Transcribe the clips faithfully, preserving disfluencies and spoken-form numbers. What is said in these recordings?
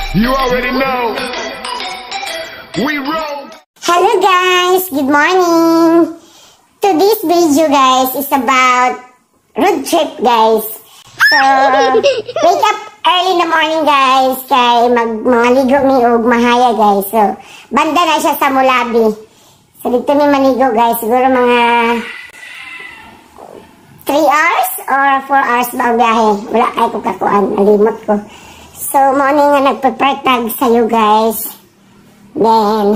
You already know. We roll. Hello guys, good morning. Today's video guys is about road trip guys. So, wake up early in the morning guys. Kay mag maligo mi og mahaya guys. So, banda na siya sa Mulabi. So, dito mi maligo guys. Siguro mga three hours or four hours ba ang biyahe. Wala kayo ko kakuan. Nalimot ko. So, morning nga nagpa-partag sa'yo guys. Then,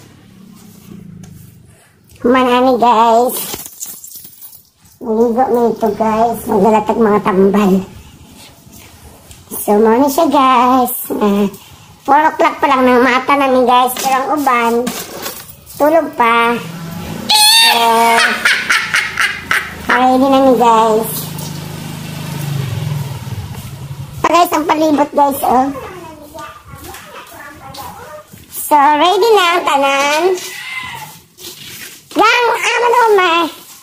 manani guys. Maligo mo ito guys. Magdalatag mga tambal. So, morning siya guys. Uh, four o'clock pa lang ng mata namin guys. Pero ang uban, tulog pa. So, ready namin guys. So guys, ang palibot guys, oh. So, ready na ang tanan. Gang, ama na umay.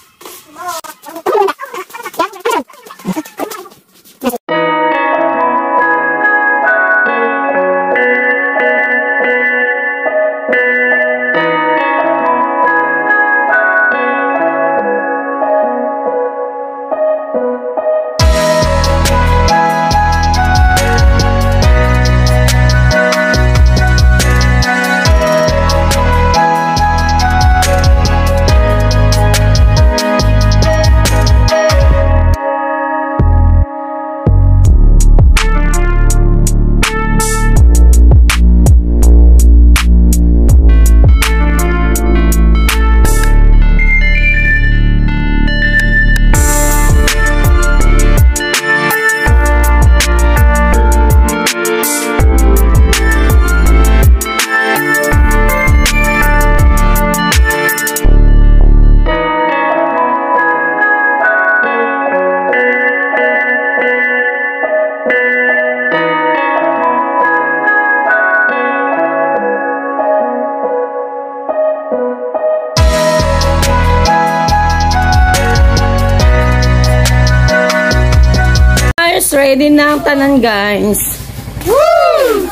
Ready na ang tanan guys. Woo!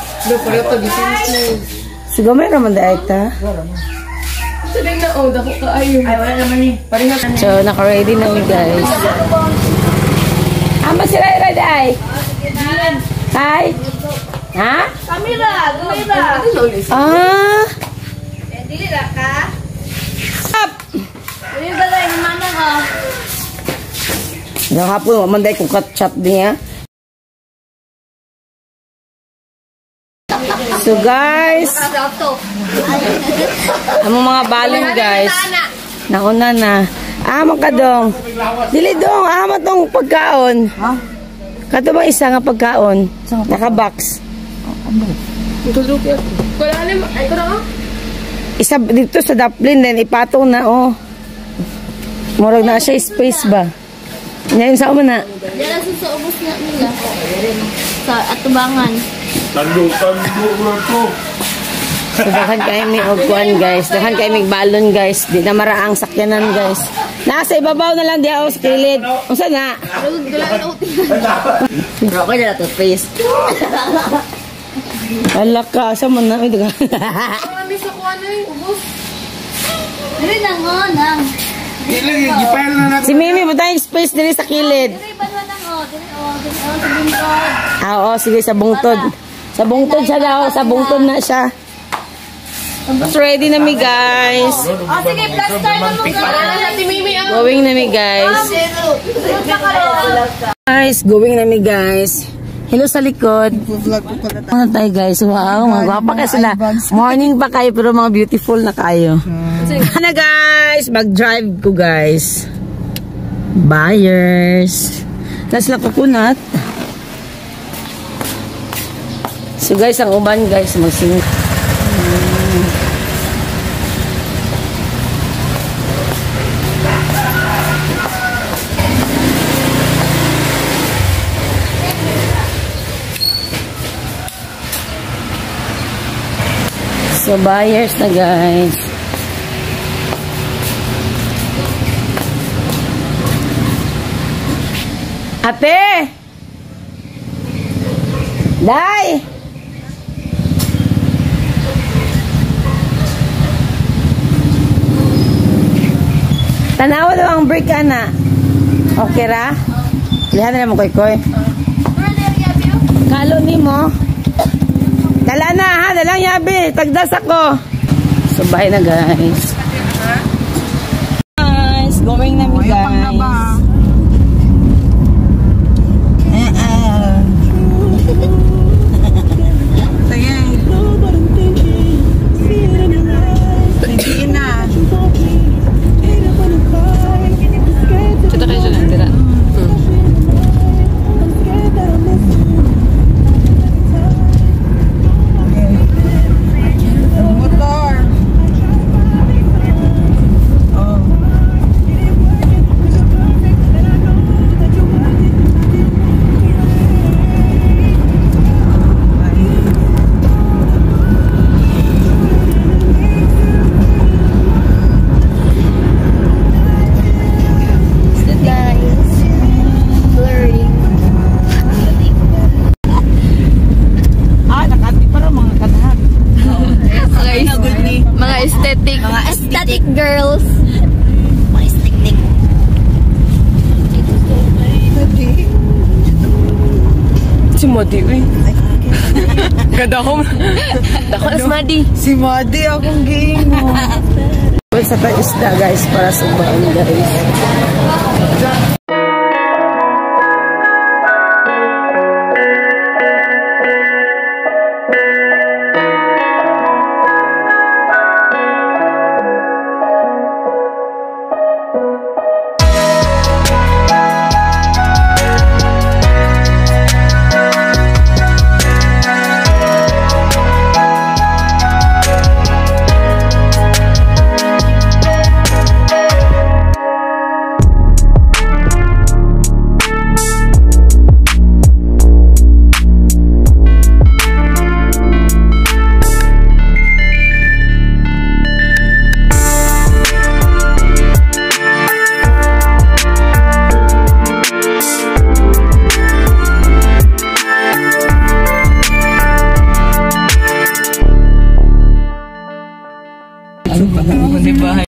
Siguro may naman dahil ta. So, naka-ready na yun guys. Ama sila yung ready. Hi! Ha? Kamera! Kamera! Ah! Dili ra ka? Up! Yung galay ni mama ko. Yung hapon, mamanday kong cut-chat niya. So guys, ang mga balon guys, nauna na. Ama ka dong. Dili dong, ama tong pagkaon. Kato ba isa nga pagkaon? Naka-box. Isa dito sa daplin din, ipatong na oh. Murag na siya space ba? Ngayon sa uma na? Dala sa ubos na nila. Sa atubangan. Tando-tando ko. So, dahan kayo may ogkuan guys. Dahan kayo may balon guys. Di na maraang sakyanan guys. Nasa ibabaw na lang di ako sa kilid. Kung saan na? Pero okay na to face. Wala ka. Saan mo na? Marami sa kuha na yung ubos. Dili na nga nang. Si Mimi, mo tayong space dili sa kilid. Dili ba na nang o? Dili o. Dili o. Sa bungtod. Ah, oo. Sige, sa bungtod. Sa bungtod siya daw. Sa bungtod na siya. So, ready na mi guys. O sige, plaster na mo ka. Going na mi guys. Guys, going na mi guys. Hello sa likod. Ano tayo guys? Wow, mga gwapa ka sila. Morning pa kayo pero mga beautiful na kayo. Ano guys? Mag-drive ko guys. Buyers. Nasa sila kukunat. So guys, ang uban guys, magsing. Hmm. So buyers na guys. Ate! Day! Tanawa daw ang break, ana. Okay ra? Lihan na mo, koy-koy. Kalo ni mo. Dala na, ha? Dalang yabi. Tagdas ako. So, bye na, guys. Guys, going na mi, guys. Eh, ah. Sige. Sige na. Kita kayo dyan, tira. Motor. Oh. Mga aesthetic. Mga aesthetic girls. Mga aesthetic. Si Madi, uy. Ganda ko. Dako na si Madi. Si Madi, akong game mo. Sa tayo isda, guys, para sa bahan, guys. Diba?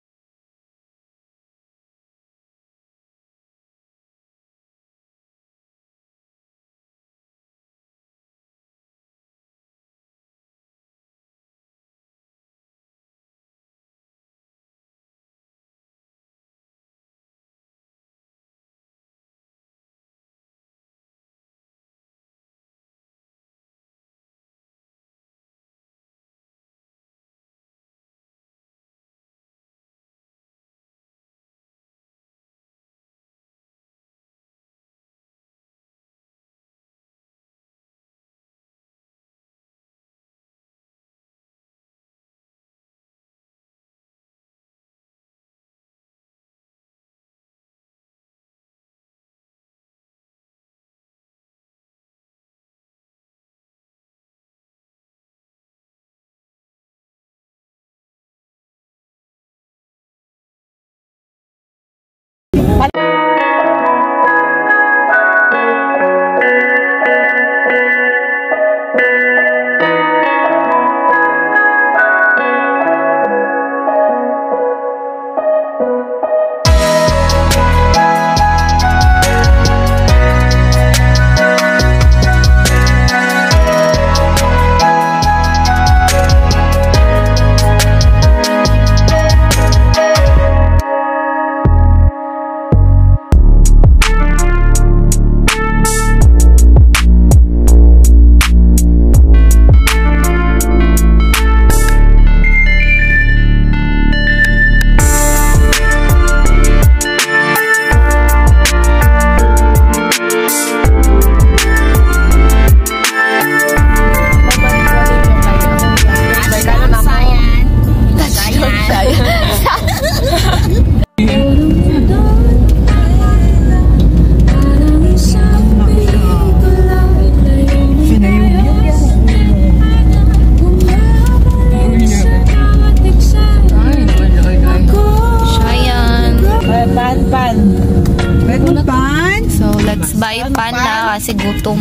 kasi gutom.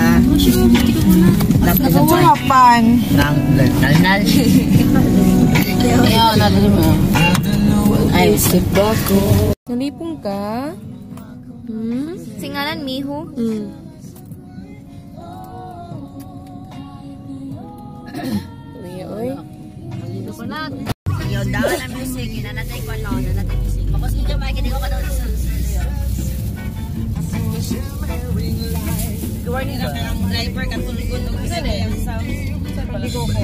Nagkumapan. Nang nal nal. Ayaw natin mo. Ay, skip ako. Nalipong ka? Hmm? Singalan, Miho? Hmm. Uy, uy. Yun, daw na music. Inanatay ko lang. Inanatay music. Kapag hindi ko makikinig ko ka daw sa Gawar nila ang driver katulog-tulog. Isa na yung sound. Paligo ko.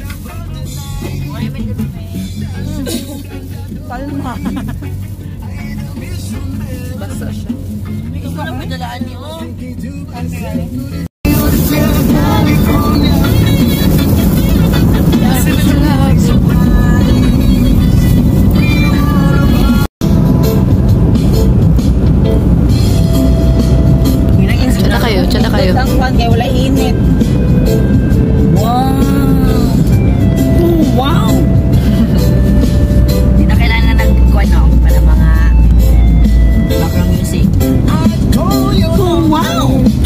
Palma. Basta siya. Hindi ko na padalaan niyo. Tsada kayo, tsada kayo. Kaya wala init. Wow. Wow. Hindi na kailangan na nag-kuha, no? Para mga background music. Oh, wow.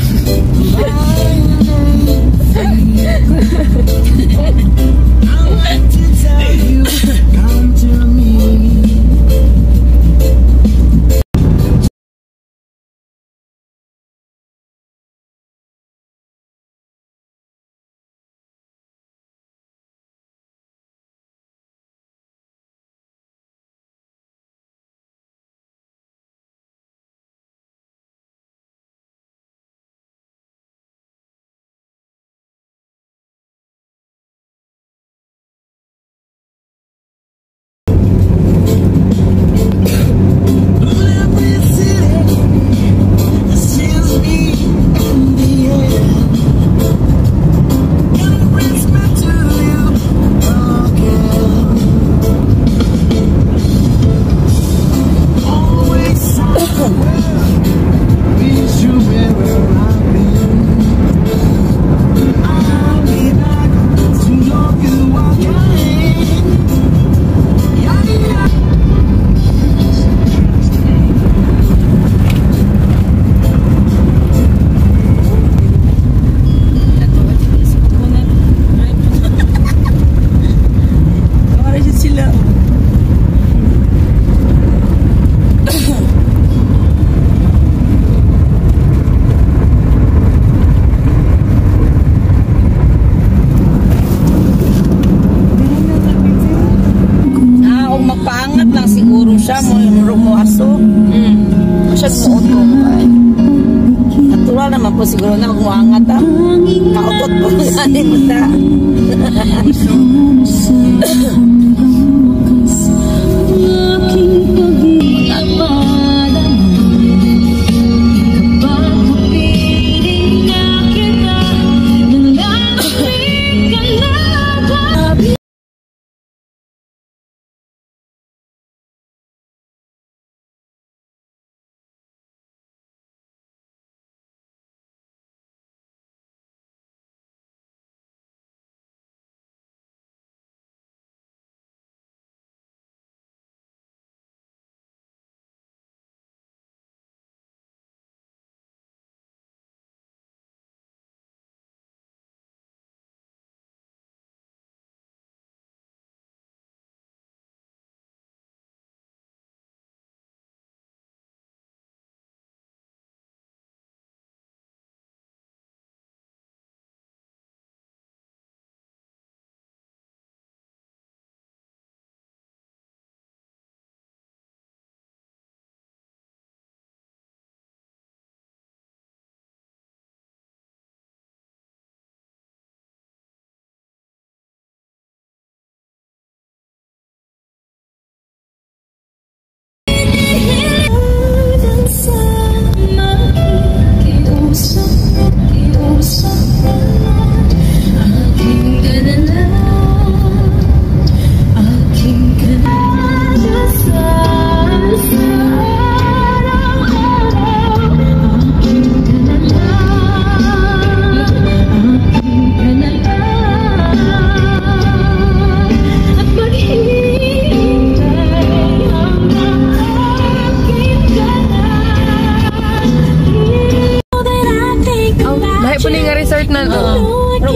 Siya mo yung mo aso. Mm. Siya mo utong. Natural naman po siguro na mag-uangat ah. Kautot po gani mo ta.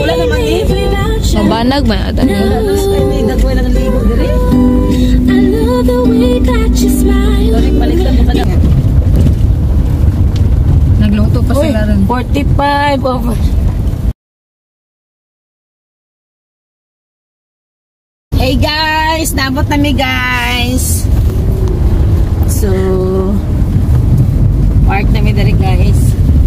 Mabanag man ata. Ay, nagway lang ligo diri. for the way that you smile. Sorry, palitan mo ka na. Nagluto pa Uy, sila rin. forty-five over. Hey guys, nabot nami guys. So, park nami dari guys.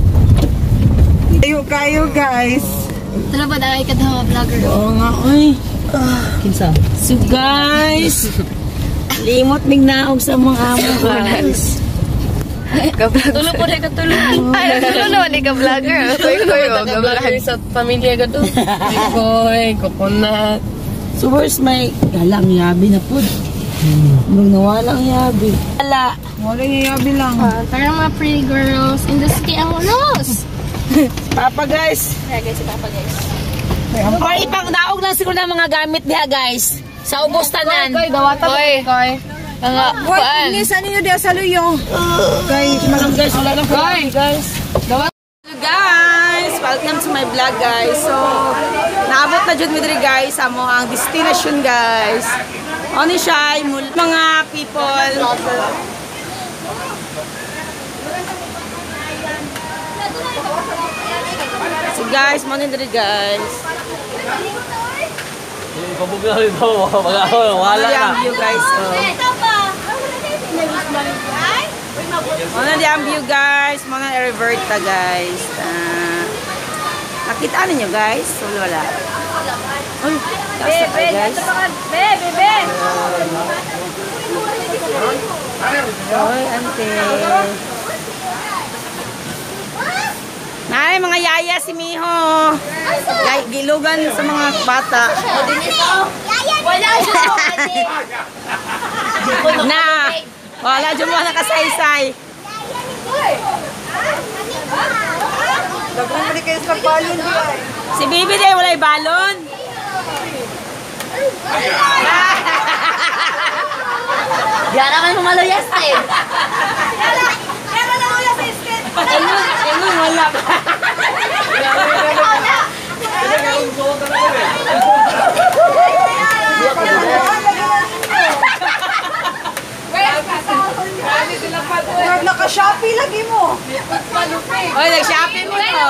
Kayo kayo guys. Tara ba dahil ka daw vlogger? Oo nga, uy. Kinsa? So guys, limot mignaog sa mga amo guys. Tulo po rin ka tulo. Ay, tulo naman ka vlogger. Koy koy o. Vlogger sa pamilya ka to. Koy, coconut. So where's my galang yabi na po? Nung nawalang yabi. Wala. Wala niya yabi lang. Tara mga pretty girls in the city ang unos. Papa guys. Tara guys, si Papa guys. Or ipang daog lang siguro ng mga gamit niya guys. Sa ubos tanan. Koy, dawata ba? Koy. Mga Koy, inisan niyo dia sa luyo. Koy, Malang guys, wala na po guys. dawata. Hello guys! Welcome to my vlog guys. So, naabot na dyan midri guys sa mo ang destination guys. Ano siya, mga people. So guys, mo nindri guys. Pabugla rin ito, wala Ano na. ang view guys. So, ano di ang view guys. Mo na reverta guys. Uh, nakita ninyo guys. So, wala. Uy, taas na tayo guys. Bebe, bebe. Oy, ante. Nay, mga yaya si Miho. Gay, gilugan sa mga bata. Wala siya. Na, wala dyan mo nakasaysay. Dagan mo di kayo sa balon di ay. Si Bibi day, wala'y balon. Diara man humaluyas eh. Ano, ano, wala. Naka-Shopee lagi mo. Oy, nag-shopping mo ko.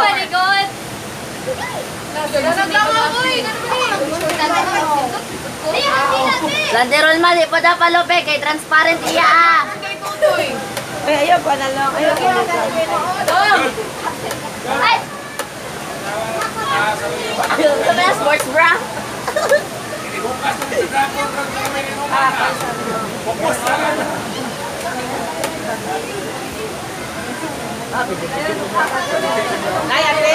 Landerol mali pa da palope kay transparent iya. Ay, ayaw pa na lang. Ayaw pa na lang. Ay. Sa mga sports bra. Ay, ate.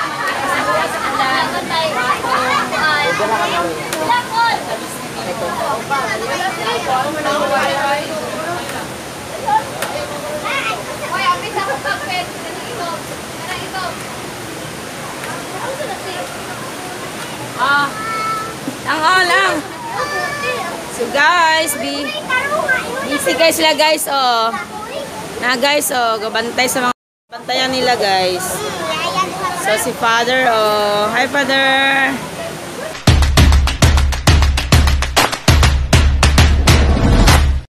Ah, ang lang. So guys, be busy guys sila guys, oh. Na guys, oh, gabantay sa mga bantayan nila guys. So si father, oh, hi father.